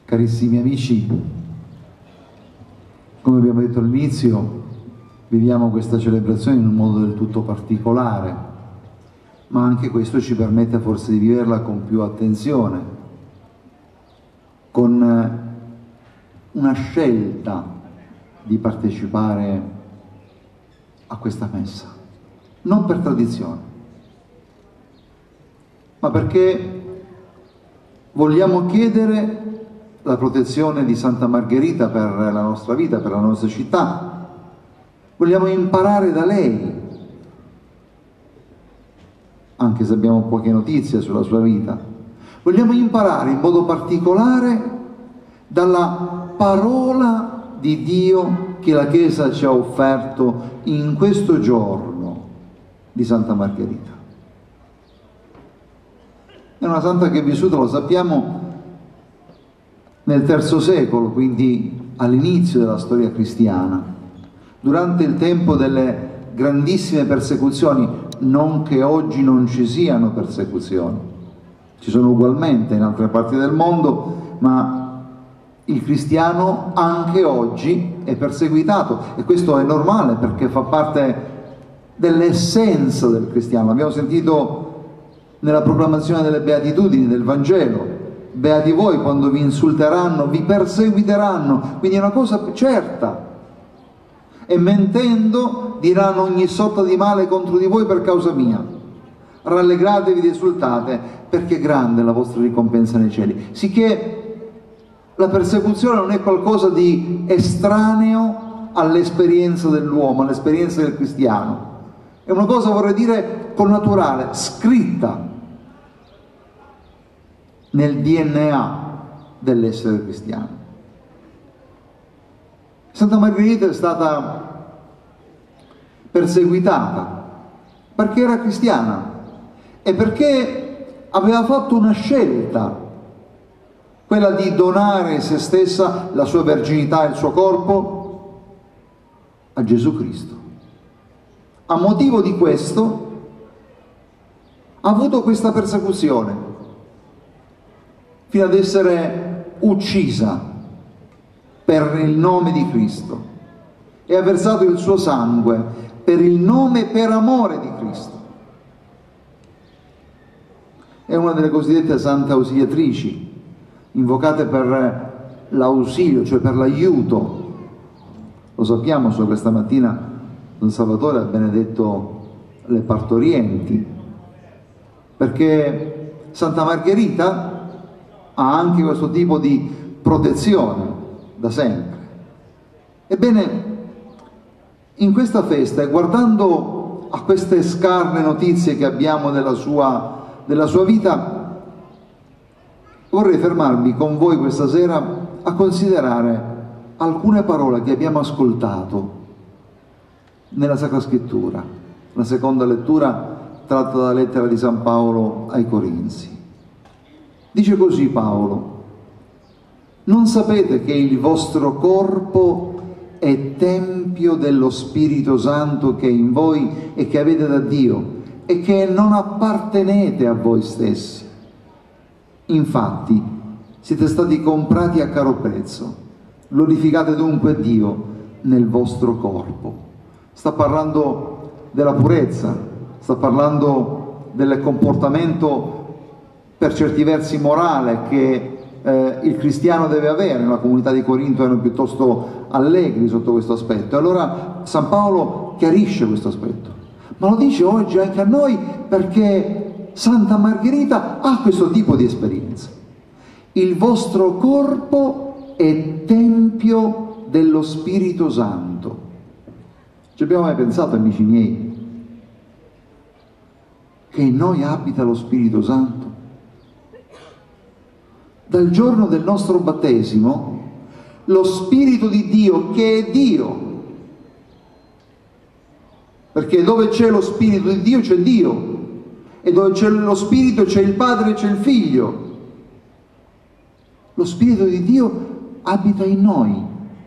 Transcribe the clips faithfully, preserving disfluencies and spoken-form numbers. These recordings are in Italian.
Carissimi amici, come abbiamo detto all'inizio, viviamo questa celebrazione in un modo del tutto particolare, ma anche questo ci permette forse di viverla con più attenzione, con una scelta di partecipare a questa messa, non per tradizione, ma perché vogliamo chiedere la protezione di Santa Margherita per la nostra vita, per la nostra città. Vogliamo imparare da lei, anche se abbiamo poche notizie sulla sua vita. Vogliamo imparare in modo particolare dalla parola di Dio che la Chiesa ci ha offerto in questo giorno di Santa Margherita. È una santa che è vissuta, lo sappiamo, nel terzo secolo, quindi all'inizio della storia cristiana, durante il tempo delle grandissime persecuzioni, non che oggi non ci siano persecuzioni, ci sono ugualmente in altre parti del mondo, ma il cristiano anche oggi è perseguitato e questo è normale perché fa parte dell'essenza del cristiano. Abbiamo sentito nella proclamazione delle beatitudini del Vangelo: beati voi quando vi insulteranno, vi perseguiteranno, quindi è una cosa certa, e mentendo diranno ogni sorta di male contro di voi per causa mia. Rallegratevi ed esultate, perché è grande la vostra ricompensa nei cieli. Sicché la persecuzione non è qualcosa di estraneo all'esperienza dell'uomo, all'esperienza del cristiano. È una cosa, vorrei dire, connaturale, scritta nel D N A dell'essere cristiano. Santa Margherita è stata perseguitata perché era cristiana e perché aveva fatto una scelta, quella di donare se stessa, la sua verginità e il suo corpo a Gesù Cristo. A motivo di questo ha avuto questa persecuzione fino ad essere uccisa per il nome di Cristo, e ha versato il suo sangue per il nome e per amore di Cristo. È una delle cosiddette sante ausiliatrici, invocate per l'ausilio, cioè per l'aiuto. Lo sappiamo, solo questa mattina Don Salvatore ha benedetto le partorienti, perché Santa Margherita ha anche questo tipo di protezione da sempre. Ebbene, in questa festa, e guardando a queste scarne notizie che abbiamo della sua, della sua vita, vorrei fermarmi con voi questa sera a considerare alcune parole che abbiamo ascoltato nella Sacra Scrittura, la seconda lettura tratta dalla lettera di San Paolo ai Corinzi. Dice così Paolo: non sapete che il vostro corpo è tempio dello Spirito Santo che è in voi e che avete da Dio, e che non appartenete a voi stessi? Infatti siete stati comprati a caro prezzo, glorificate dunque Dio nel vostro corpo. Sta parlando della purezza, sta parlando del comportamento per certi versi morale che eh, il cristiano deve avere. Nella comunità di Corinto erano piuttosto allegri sotto questo aspetto, e allora San Paolo chiarisce questo aspetto, ma lo dice oggi anche a noi perché Santa Margherita ha questo tipo di esperienza. Il vostro corpo è tempio dello Spirito Santo. Ci abbiamo mai pensato, amici miei, che in noi abita lo Spirito Santo? Dal giorno del nostro battesimo, lo Spirito di Dio, che è Dio, perché dove c'è lo Spirito di Dio c'è Dio, e dove c'è lo Spirito c'è il Padre e c'è il Figlio. Lo Spirito di Dio abita in noi.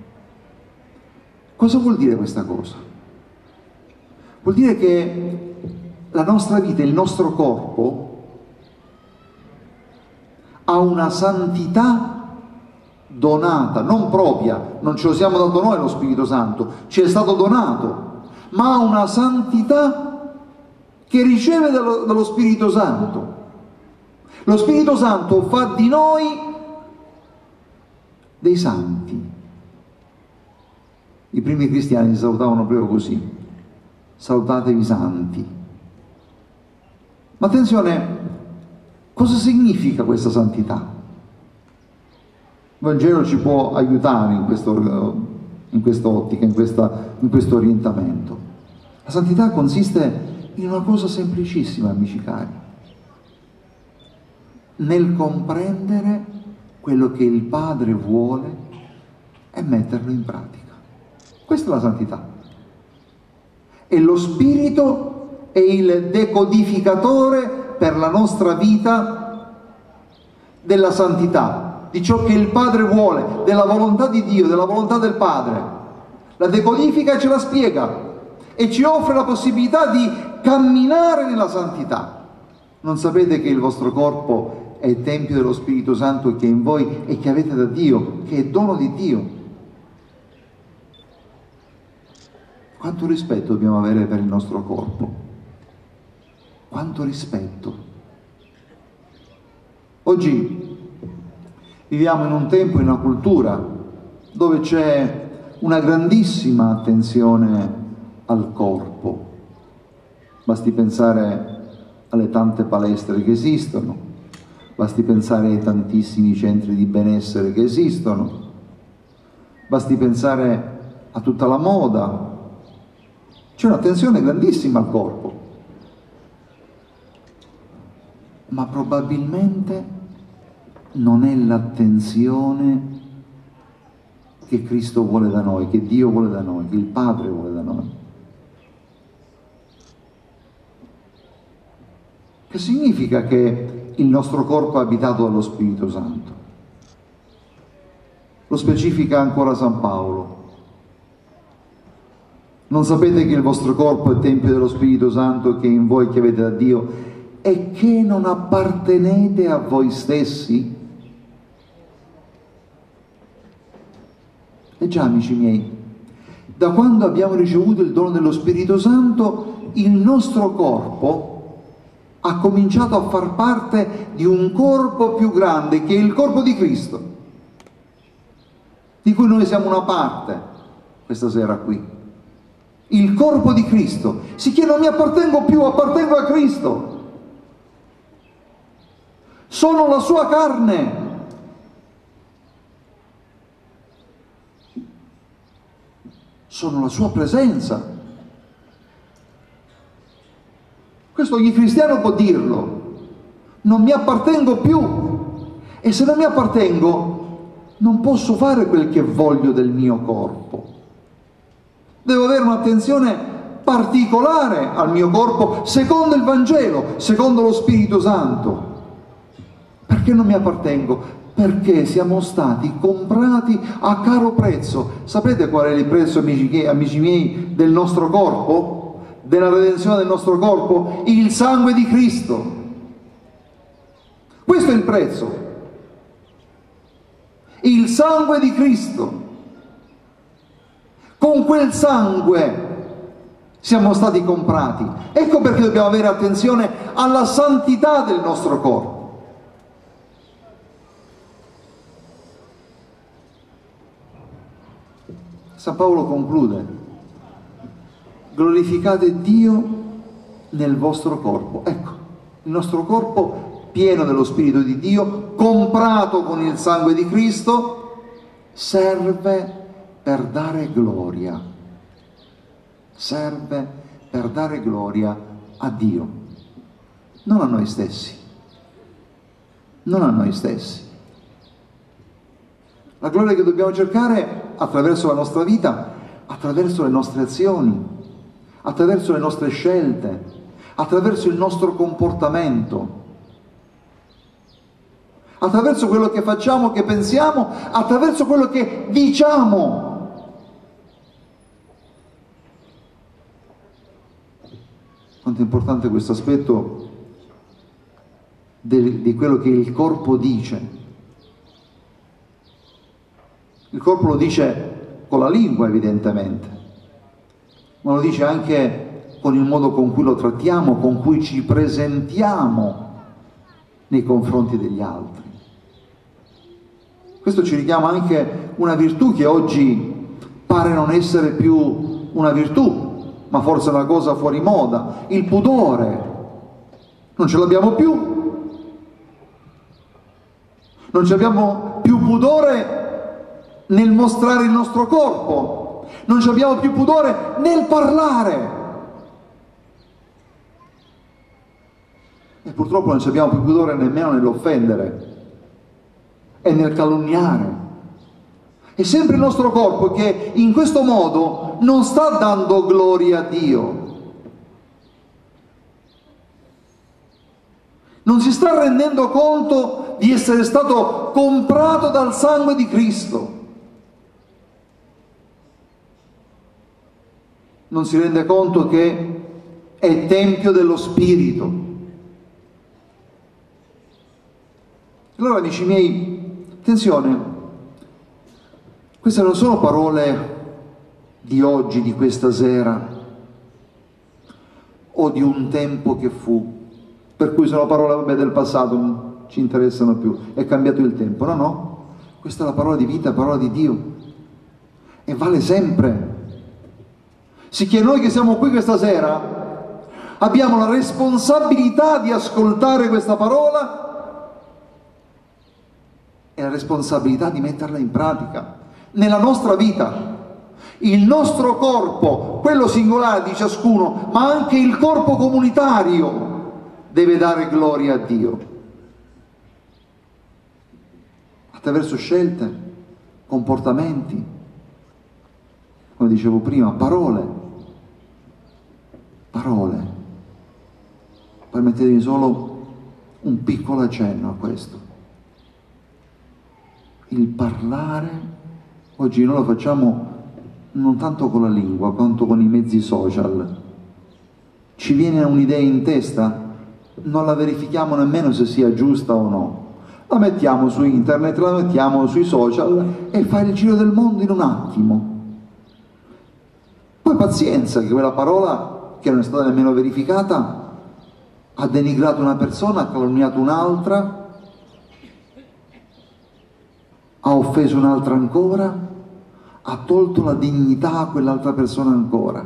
Cosa vuol dire questa cosa? Vuol dire che la nostra vita, il nostro corpo, ha una santità donata, non propria, non ce lo siamo dato noi lo Spirito Santo, ci è stato donato, ma una santità che riceve dallo, dallo Spirito Santo. Lo Spirito Santo fa di noi dei santi. I primi cristiani si salutavano proprio così: salutatevi santi. Ma attenzione, cosa significa questa santità? Il Vangelo ci può aiutare in questo, in quest'ottica, in, questa, in questo orientamento. La santità consiste in una cosa semplicissima, amici cari: nel comprendere quello che il Padre vuole e metterlo in pratica. Questa è la santità. E lo Spirito è il decodificatore per la nostra vita della santità, di ciò che il Padre vuole, della volontà di Dio, della volontà del Padre. La decodifica e ce la spiega e ci offre la possibilità di camminare nella santità. Non sapete che il vostro corpo è il Tempio dello Spirito Santo che è in voi e che avete da Dio, che è dono di Dio? Quanto rispetto dobbiamo avere per il nostro corpo? Quanto rispetto? Oggi viviamo in un tempo, in una cultura dove c'è una grandissima attenzione al corpo. Basti pensare alle tante palestre che esistono, basti pensare ai tantissimi centri di benessere che esistono, basti pensare a tutta la moda. C'è un'attenzione grandissima al corpo, ma probabilmente non è l'attenzione che Cristo vuole da noi, che Dio vuole da noi, che il Padre vuole da noi. Che significa che il nostro corpo è abitato dallo Spirito Santo? Lo specifica ancora San Paolo. Non sapete che il vostro corpo è il Tempio dello Spirito Santo che è in voi, che avete da Dio, e che non appartenete a voi stessi? E già, amici miei, da quando abbiamo ricevuto il dono dello Spirito Santo, il nostro corpo ha cominciato a far parte di un corpo più grande, che è il corpo di Cristo, di cui noi siamo una parte questa sera qui. Il corpo di Cristo. Sicché non mi appartengo più, appartengo a Cristo. Sono la sua carne. Sono la sua presenza. Questo ogni cristiano può dirlo. Non mi appartengo più. E se non mi appartengo, non posso fare quel che voglio del mio corpo. Devo avere un'attenzione particolare al mio corpo, secondo il Vangelo, secondo lo Spirito Santo. Perché non mi appartengo? Perché siamo stati comprati a caro prezzo. Sapete qual è il prezzo, amici, amici miei, del nostro corpo? Della redenzione del nostro corpo? Il sangue di Cristo. Questo è il prezzo. Il sangue di Cristo. Con quel sangue siamo stati comprati. Ecco perché dobbiamo avere attenzione alla santità del nostro corpo. San Paolo conclude: glorificate Dio nel vostro corpo. Ecco, il nostro corpo pieno dello Spirito di Dio, comprato con il sangue di Cristo, serve per dare gloria, serve per dare gloria a Dio, non a noi stessi, non a noi stessi. La gloria che dobbiamo cercare attraverso la nostra vita, attraverso le nostre azioni, attraverso le nostre scelte, attraverso il nostro comportamento, attraverso quello che facciamo, che pensiamo, attraverso quello che diciamo. Quanto è importante questo aspetto del, di quello che il corpo dice. Il corpo lo dice con la lingua, evidentemente, ma lo dice anche con il modo con cui lo trattiamo, con cui ci presentiamo nei confronti degli altri. Questo ci richiama anche una virtù che oggi pare non essere più una virtù, ma forse una cosa fuori moda, il pudore. Non ce l'abbiamo più. Non ci abbiamo più pudore nel mostrare il nostro corpo. Non ci abbiamo più pudore nel parlare. E purtroppo non ci abbiamo più pudore nemmeno nell'offendere e nel calunniare. È sempre il nostro corpo che in questo modo non sta dando gloria a Dio. Non si sta rendendo conto di essere stato comprato dal sangue di Cristo. Non si rende conto che è tempio dello Spirito. Allora, amici miei, attenzione, queste non sono parole di oggi, di questa sera, o di un tempo che fu, per cui sono parole vabbè, del passato, non ci interessano più, è cambiato il tempo. No, no, questa è la parola di vita, parola di Dio, e vale sempre. Sicché noi che siamo qui questa sera abbiamo la responsabilità di ascoltare questa parola e la responsabilità di metterla in pratica nella nostra vita. Il nostro corpo, quello singolare di ciascuno, ma anche il corpo comunitario deve dare gloria a Dio attraverso scelte, comportamenti, come dicevo prima, parole, parole. Permettetemi solo un piccolo accenno a questo. Il parlare, oggi noi lo facciamo non tanto con la lingua, quanto con i mezzi social. Ci viene un'idea in testa, non la verifichiamo nemmeno se sia giusta o no. La mettiamo su internet, la mettiamo sui social e fa il giro del mondo in un attimo. Poi pazienza, che quella parola, che non è stata nemmeno verificata, ha denigrato una persona, ha calunniato un'altra, ha offeso un'altra ancora, ha tolto la dignità a quell'altra persona ancora.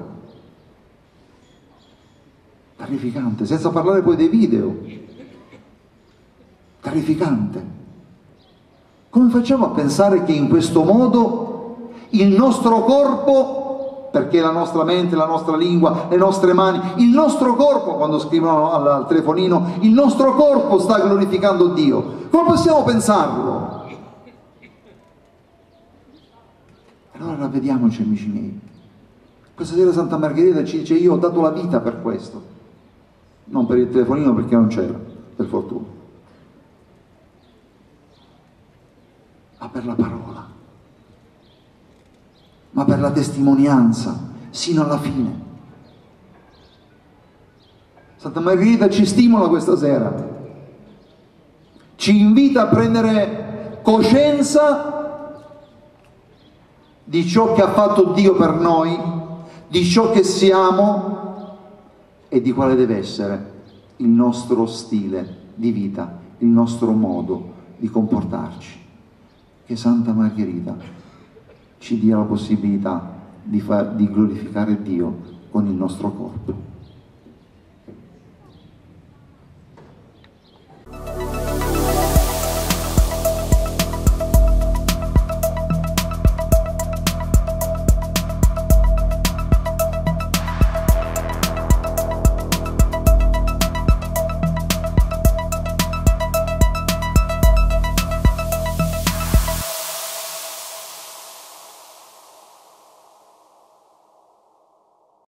Terrificante, senza parlare poi dei video. Terrificante. Come facciamo a pensare che in questo modo il nostro corpo, perché la nostra mente, la nostra lingua, le nostre mani, il nostro corpo, quando scrivono al, al telefonino, il nostro corpo sta glorificando Dio? Come possiamo pensarlo? Allora ravvediamoci, amici miei. Questa sera Santa Margherita ci dice: io ho dato la vita per questo, non per il telefonino, perché non c'era, per fortuna, ma per la parola, ma per la testimonianza sino alla fine. Santa Margherita ci stimola questa sera, ci invita a prendere coscienza di ciò che ha fatto Dio per noi, di ciò che siamo e di quale deve essere il nostro stile di vita, il nostro modo di comportarci. Che Santa Margherita ci dia la possibilità di, far, di glorificare Dio con il nostro corpo.